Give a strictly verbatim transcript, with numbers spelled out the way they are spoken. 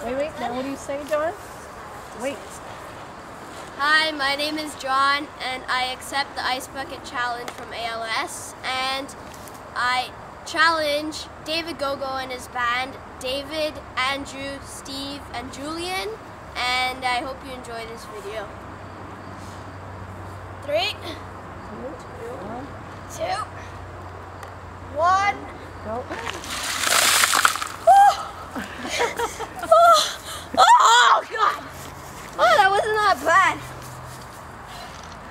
Wait, wait, now what do you say, John? Wait. Hi, my name is John, and I accept the Ice Bucket Challenge from A L S, and I challenge David Gogo and his band, David, Andrew, Steve, and Julian, and I hope you enjoy this video. Three, two, two, one, Go.